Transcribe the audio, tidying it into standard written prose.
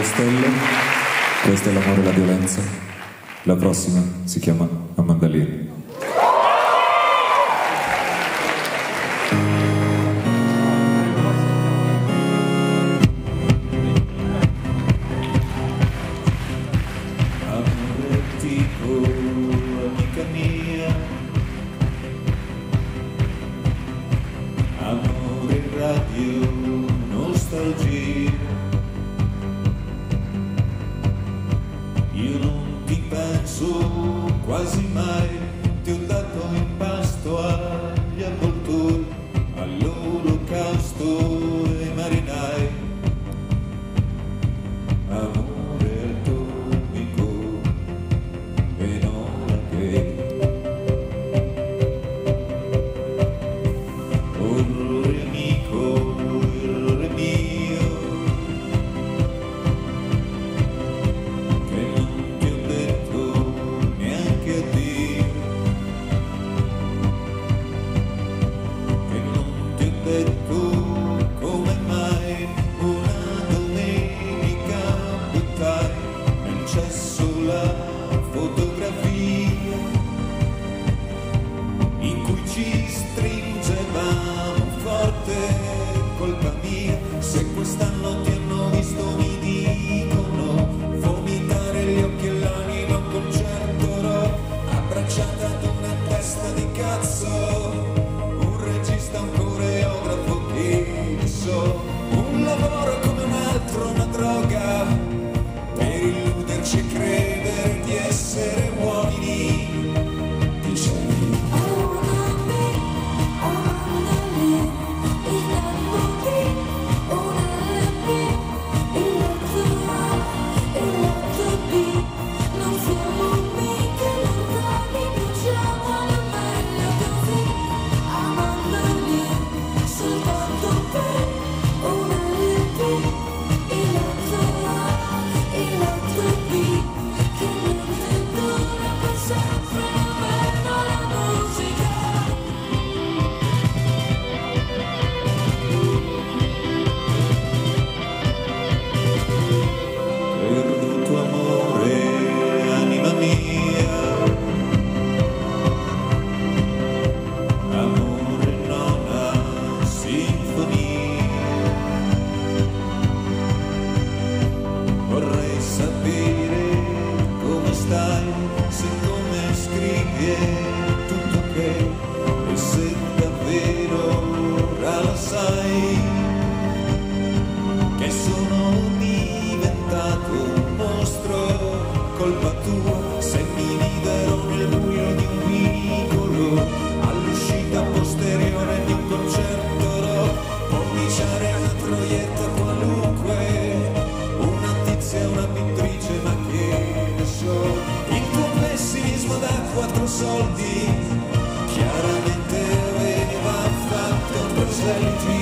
le stelle, questa è l'amore e la violenza, la prossima si chiama Amanda Lear. Amore, radio, nostalgia. Io non ti penso quasi mai, ti ho dato in pasto agli avvoltoi, all'olocausto e marinai. Amore atomico e non che orrore amico, errore mio, che non ti ho detto neanche addio, che non ti ho detto come mai una domenica buttai nel cesso la fotografia in cui ci stringevamo forte, colpa mia se quest'anno ti hanno visto, mi dicono, vomitare gli occhi e l'anima a un concerto rock, abbracciata ad una testa di cazzo, un regista, un coreografo, che ne so, un lavoro come un altro, una droga, per illuderci e credere di essere uomini. Dicevi se come scrivi è tutto ok, e se davvero ora lo sai che sono diventato un mostro, colpa tua se mi libero nel buio di un vicolo, all'uscita posteriore di un concerto rock, pomiciare una troietta qualunque, una tizia, una pittrice, ma che ne so. Pessimismo da 4 soldi chiaramente aveva fatto presenti